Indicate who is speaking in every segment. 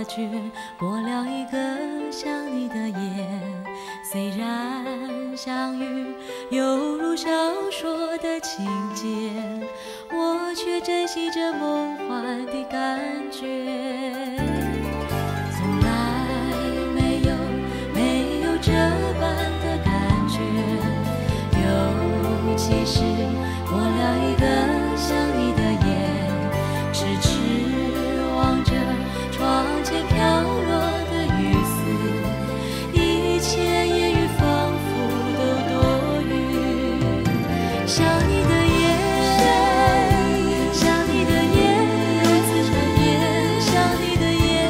Speaker 1: 觉，过了一个想你的夜。虽然相遇犹如小说的情节，我却珍惜着梦幻的感觉。从来没有这般的感觉，尤其是过了一个想你的夜，痴痴望着窗前飘落的雨丝，一切言语仿佛都多余。想你的夜，想你的夜，如此缠绵。想你的夜，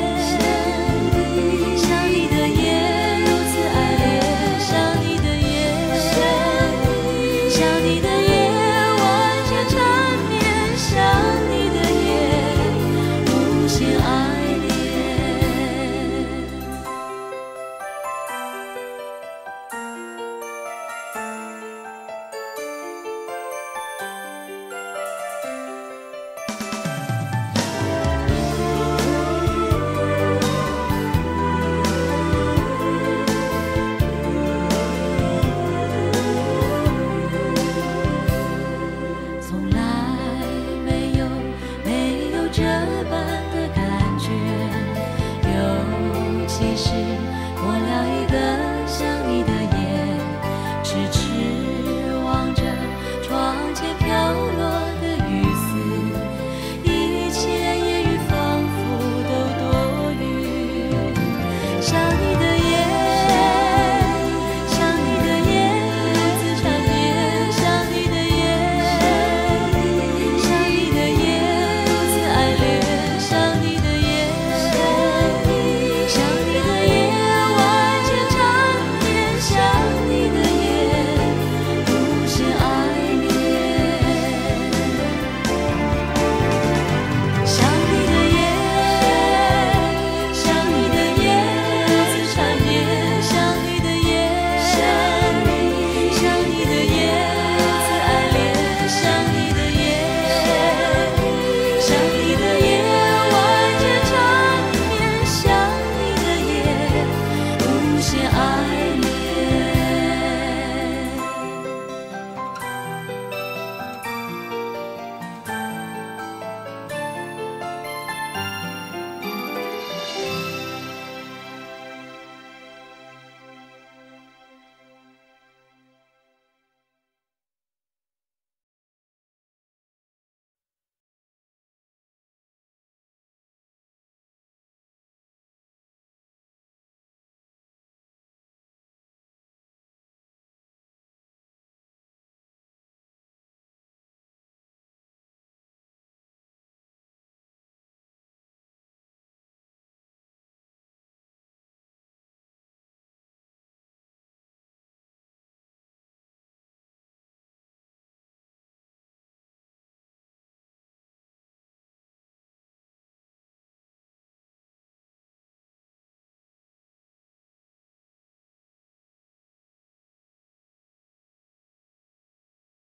Speaker 1: 想你的夜，如此爱恋。想你的夜，想你的夜，完全缠绵。想你的夜，无限爱恋。从来没有这般的感觉，尤其是过了一个想